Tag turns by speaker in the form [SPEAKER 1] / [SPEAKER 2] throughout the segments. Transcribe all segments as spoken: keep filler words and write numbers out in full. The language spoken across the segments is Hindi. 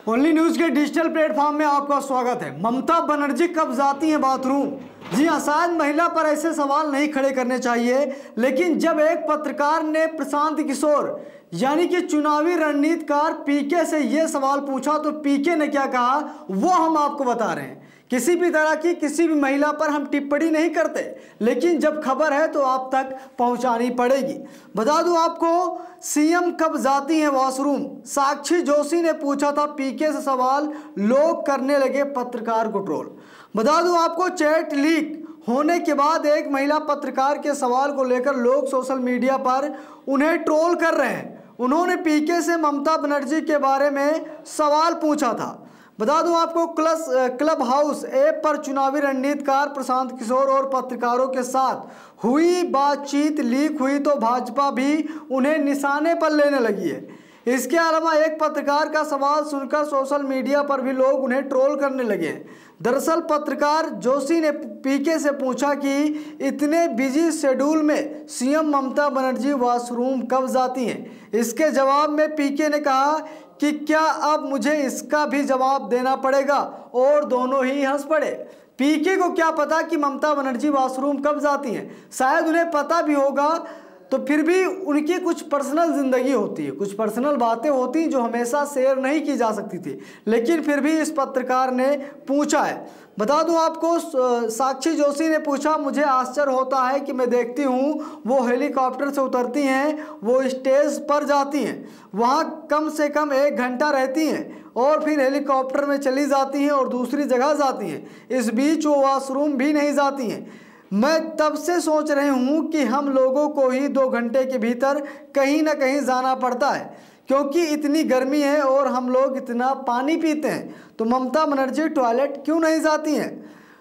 [SPEAKER 1] ओनली न्यूज के डिजिटल प्लेटफॉर्म में आपका स्वागत है। ममता बनर्जी कब जाती हैं बाथरूम? जी हाँ, शायद महिला पर ऐसे सवाल नहीं खड़े करने चाहिए, लेकिन जब एक पत्रकार ने प्रशांत किशोर यानी कि चुनावी रणनीतिकार पीके से यह सवाल पूछा तो पीके ने क्या कहा वो हम आपको बता रहे हैं। किसी भी तरह की किसी भी महिला पर हम टिप्पणी नहीं करते, लेकिन जब खबर है तो आप तक पहुंचानी पड़ेगी। बता दूं आपको, सीएम कब जाती हैं वॉशरूम? साक्षी जोशी ने पूछा था पीके से सवाल, लोग करने लगे पत्रकार को ट्रोल। बता दूं आपको, चैट लीक होने के बाद एक महिला पत्रकार के सवाल को लेकर लोग सोशल मीडिया पर उन्हें ट्रोल कर रहे हैं। उन्होंने पीके से ममता बनर्जी के बारे में सवाल पूछा था। बता दूं आपको, क्लस क्लब हाउस ऐप पर चुनावी रणनीतिकार प्रशांत किशोर और पत्रकारों के साथ हुई बातचीत लीक हुई तो भाजपा भी उन्हें निशाने पर लेने लगी है। इसके अलावा एक पत्रकार का सवाल सुनकर सोशल मीडिया पर भी लोग उन्हें ट्रोल करने लगे हैं। दरअसल पत्रकार जोशी ने पीके से पूछा कि इतने बिजी शेड्यूल में सीएम ममता बनर्जी वॉशरूम कब जाती हैं। इसके जवाब में पीके ने कहा कि क्या अब मुझे इसका भी जवाब देना पड़ेगा, और दोनों ही हंस पड़े। पीके को क्या पता कि ममता बनर्जी वॉशरूम कब जाती हैं? शायद उन्हें पता भी होगा, तो फिर भी उनकी कुछ पर्सनल ज़िंदगी होती है, कुछ पर्सनल बातें होती हैं जो हमेशा शेयर नहीं की जा सकती थी, लेकिन फिर भी इस पत्रकार ने पूछा है। बता दूं आपको, साक्षी जोशी ने पूछा, मुझे आश्चर्य होता है कि मैं देखती हूं वो हेलीकॉप्टर से उतरती हैं, वो स्टेज पर जाती हैं, वहां कम से कम एक घंटा रहती हैं और फिर हेलीकॉप्टर में चली जाती हैं और दूसरी जगह जाती हैं। इस बीच वो वॉशरूम भी नहीं जाती हैं। मैं तब से सोच रही हूँ कि हम लोगों को ही दो घंटे के भीतर कहीं ना कहीं जाना पड़ता है, क्योंकि इतनी गर्मी है और हम लोग इतना पानी पीते हैं, तो ममता बनर्जी टॉयलेट क्यों नहीं जाती हैं?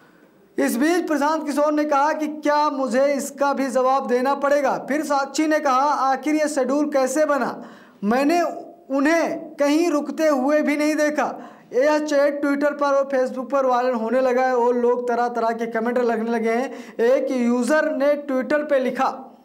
[SPEAKER 1] इस बीच प्रशांत किशोर ने कहा कि क्या मुझे इसका भी जवाब देना पड़ेगा? फिर साक्षी ने कहा, आखिर ये शेड्यूल कैसे बना? मैंने उन्हें कहीं रुकते हुए भी नहीं देखा। यह चैट ट्विटर पर और फेसबुक पर वायरल होने लगा है और लोग तरह तरह के कमेंट लगने लगे हैं। एक यूज़र ने ट्विटर पे लिखा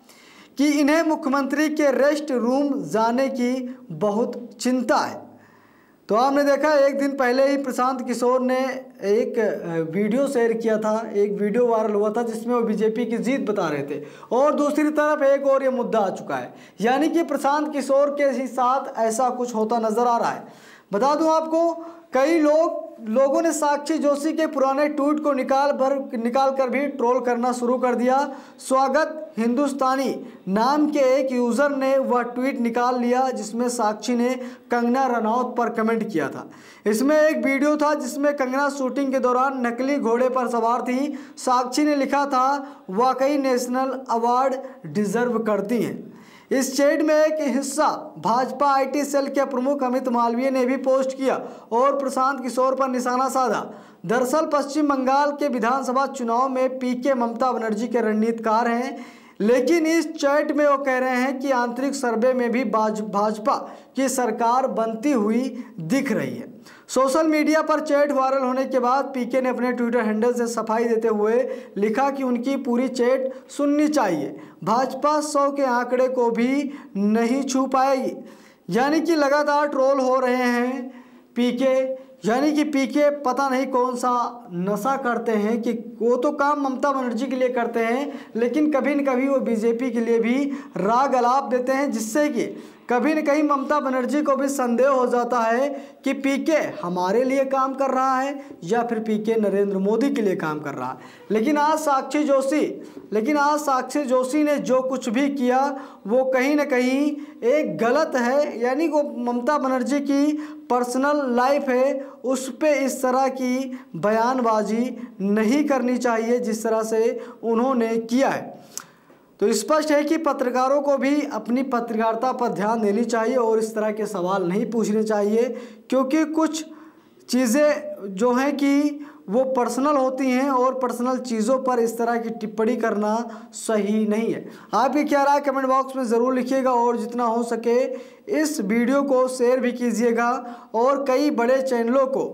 [SPEAKER 1] कि इन्हें मुख्यमंत्री के रेस्ट रूम जाने की बहुत चिंता है। तो आपने देखा, एक दिन पहले ही प्रशांत किशोर ने एक वीडियो शेयर किया था, एक वीडियो वायरल हुआ था जिसमें वो बीजेपी की जीत बता रहे थे, और दूसरी तरफ एक और ये मुद्दा आ चुका है, यानी कि प्रशांत किशोर के ही साथ ऐसा कुछ होता नजर आ रहा है। बता दूं आपको, कई लोग लोगों ने साक्षी जोशी के पुराने ट्वीट को निकाल भर निकाल कर भी ट्रोल करना शुरू कर दिया। स्वागत हिंदुस्तानी नाम के एक यूज़र ने वह ट्वीट निकाल लिया जिसमें साक्षी ने कंगना रनौत पर कमेंट किया था। इसमें एक वीडियो था जिसमें कंगना शूटिंग के दौरान नकली घोड़े पर सवार थी। साक्षी ने लिखा था, वाकई नेशनल अवार्ड डिजर्व करती हैं। इस चैट में एक हिस्सा भाजपा आईटी सेल के प्रमुख अमित मालवीय ने भी पोस्ट किया और प्रशांत किशोर पर निशाना साधा। दरअसल पश्चिम बंगाल के विधानसभा चुनाव में पीके ममता बनर्जी के रणनीतिकार हैं, लेकिन इस चैट में वो कह रहे हैं कि आंतरिक सर्वे में भी भाजपा की सरकार बनती हुई दिख रही है। सोशल मीडिया पर चैट वायरल होने के बाद पीके ने अपने ट्विटर हैंडल से सफाई देते हुए लिखा कि उनकी पूरी चैट सुननी चाहिए, भाजपा सौ के आंकड़े को भी नहीं छू पाएगी। यानी कि लगातार ट्रोल हो रहे हैं पीके, यानी कि पीके पता नहीं कौन सा नशा करते हैं कि वो तो काम ममता बनर्जी के लिए करते हैं, लेकिन कभी न कभी वो बीजेपी के लिए भी राग अलाप देते हैं, जिससे कि कभी न कहीं ममता बनर्जी को भी संदेह हो जाता है कि पीके हमारे लिए काम कर रहा है या फिर पीके नरेंद्र मोदी के लिए काम कर रहा है। लेकिन आज साक्षी जोशी लेकिन आज साक्षी जोशी ने जो कुछ भी किया वो कहीं ना कहीं एक गलत है, यानी वो ममता बनर्जी की पर्सनल लाइफ है, उस पे इस तरह की बयानबाजी नहीं करनी चाहिए जिस तरह से उन्होंने किया है। तो स्पष्ट है कि पत्रकारों को भी अपनी पत्रकारिता पर ध्यान देनी चाहिए और इस तरह के सवाल नहीं पूछने चाहिए, क्योंकि कुछ चीज़ें जो हैं कि वो पर्सनल होती हैं और पर्सनल चीज़ों पर इस तरह की टिप्पणी करना सही नहीं है। आपकी क्या राय कमेंट बॉक्स में ज़रूर लिखिएगा और जितना हो सके इस वीडियो को शेयर भी कीजिएगा और कई बड़े चैनलों को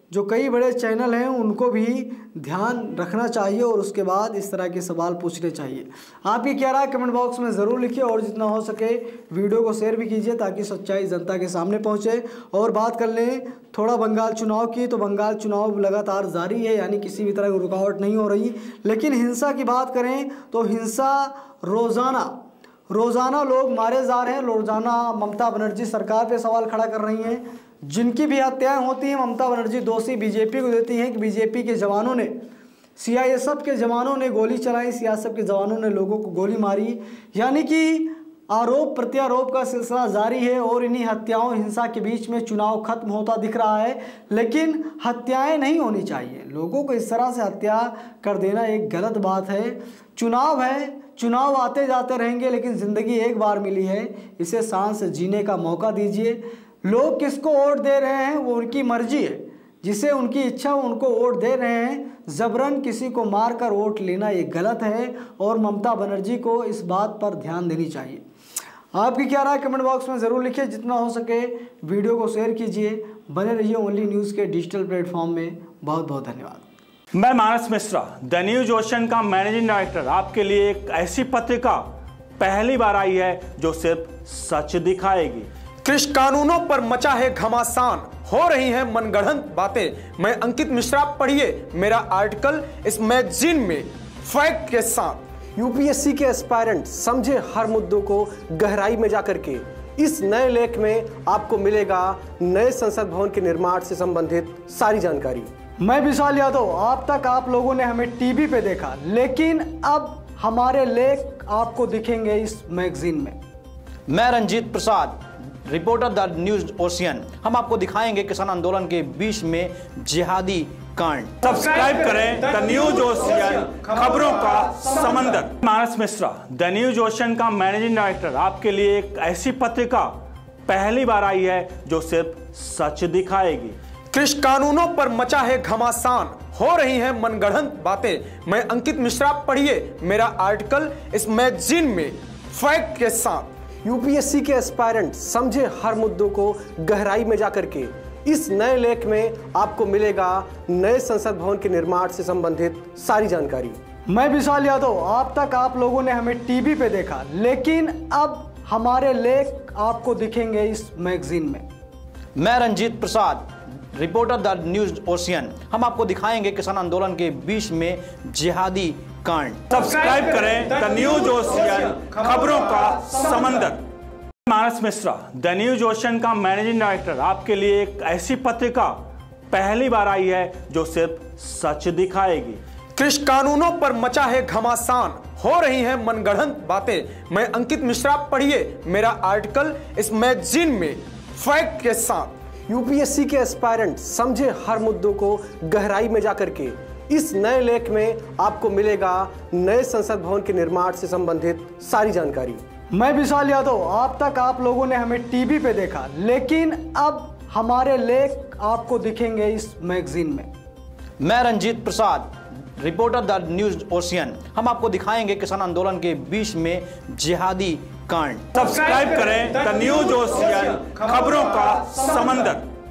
[SPEAKER 1] जो कई बड़े चैनल हैं उनको भी ध्यान रखना चाहिए और उसके बाद इस तरह के सवाल पूछने चाहिए। आपकी क्या राय कमेंट बॉक्स में ज़रूर लिखिए और जितना हो सके वीडियो को शेयर भी कीजिए ताकि सच्चाई जनता के सामने पहुंचे। और बात कर लें थोड़ा बंगाल चुनाव की, तो बंगाल चुनाव लगातार जारी है, यानी किसी भी तरह की रुकावट नहीं हो रही। लेकिन हिंसा की बात करें तो हिंसा रोज़ाना रोज़ाना लोग मारे जा रहे हैं। रोज़ाना ममता बनर्जी सरकार पे सवाल खड़ा कर रही हैं। जिनकी भी हत्याएं होती हैं ममता बनर्जी दोषी बीजेपी को देती हैं कि बीजेपी के जवानों ने, सीआईएसएफ के जवानों ने गोली चलाई, सीआईएसएफ के जवानों ने लोगों को गोली मारी। यानी कि आरोप प्रत्यारोप का सिलसिला जारी है और इन्हीं हत्याओं हिंसा के बीच में चुनाव खत्म होता दिख रहा है। लेकिन हत्याएं नहीं होनी चाहिए। लोगों को इस तरह से हत्या कर देना एक गलत बात है। चुनाव है, चुनाव आते जाते रहेंगे, लेकिन ज़िंदगी एक बार मिली है, इसे शान से जीने का मौका दीजिए। लोग किसको वोट दे रहे हैं वो उनकी मर्जी है, जिसे उनकी इच्छा हो उनको वोट दे रहे हैं। जबरन किसी को मारकर वोट लेना ये गलत है और ममता बनर्जी को इस बात पर ध्यान देनी चाहिए। आपकी क्या राय कमेंट बॉक्स में ज़रूर लिखिए। जितना हो सके वीडियो को शेयर कीजिए। बने रहिए ओनली न्यूज़ के डिजिटल प्लेटफॉर्म में। बहुत बहुत धन्यवाद।
[SPEAKER 2] मैं Manas Mishra, the news ocean का मैनेजिंग डायरेक्टर, आपके लिए एक ऐसी पत्रिका पहली बार आई है जो सिर्फ सच दिखाएगी।
[SPEAKER 3] कृषि कानूनों पर मचा है घमासान, हो रही हैं मनगढ़ंत बातें। मैं अंकित मिश्रा, पढ़िए मेरा आर्टिकल इस मैगजीन में फैक्ट के साथ। यूपीएससी के एस्पायरेंट समझे हर मुद्दों को गहराई में जाकर के। इस नए लेख में आपको मिलेगा नए संसद भवन के निर्माण से संबंधित सारी जानकारी।
[SPEAKER 1] मैं विशाल यादव। आप तक आप लोगों ने हमें टीवी पे देखा, लेकिन अब हमारे लेख आपको दिखेंगे इस मैगजीन में।
[SPEAKER 4] मैं Ranjeet Prasad, reporter the news ocean. हम आपको दिखाएंगे किसान आंदोलन के बीच में जिहादी कांड।
[SPEAKER 2] सब्सक्राइब करें द न्यूज ओशियन, खबरों का समंदर। Manas Mishra, the news ocean का मैनेजिंग डायरेक्टर, आपके लिए एक ऐसी पत्रिका पहली बार आई है जो सिर्फ सच दिखाएगी।
[SPEAKER 3] कृषि कानूनों पर मचा है घमासान, हो रही हैं मनगढ़ंत बातें। मैं अंकित मिश्रा, पढ़िए मेरा आर्टिकल इस मैगजीन में फैक्ट के साथ। यूपीएससी के एस्पायरेंट समझे हर मुद्दों को गहराई में जाकर के। इस नए लेख में आपको मिलेगा नए संसद भवन के निर्माण से संबंधित सारी जानकारी।
[SPEAKER 1] मैं विशाल यादव। आप तक आप लोगों ने हमें टीवी पे देखा, लेकिन अब हमारे लेख आपको दिखेंगे इस मैगजीन में।
[SPEAKER 4] मैं Ranjeet Prasad, reporter the news ocean. हम आपको दिखाएंगे किसान आंदोलन के बीच में जिहादी कांड।
[SPEAKER 2] सब्सक्राइब करें द न्यूज ओशियन, खबरों का समंदर। Manas Mishra, the news ocean का मैनेजिंग डायरेक्टर, आपके लिए एक ऐसी पत्रिका पहली बार आई है जो सिर्फ सच दिखाएगी।
[SPEAKER 3] कृषि कानूनों पर मचा है घमासान, हो रही हैं मनगढ़ंत बातें। मैं अंकित मिश्रा, पढ़िए मेरा आर्टिकल इस मैगजीन में फैक्ट के साथ। यूपीएससी के एस्पायरेंट समझे हर मुद्दों को गहराई में जाकर के। इस नए लेख में आपको मिलेगा नए संसद भवन के निर्माण से संबंधित सारी जानकारी।
[SPEAKER 1] मैं विशाल यादव। आप तक आप लोगों ने हमें टीवी पे देखा, लेकिन अब हमारे लेख आपको दिखेंगे इस मैगजीन में।
[SPEAKER 4] मैं Ranjeet Prasad, reporter the news ocean. हम आपको दिखाएंगे किसान आंदोलन के बीच में जिहादी कांड।
[SPEAKER 2] सब्सक्राइब करें द न्यूज ओशियन, खबरों का समंदर।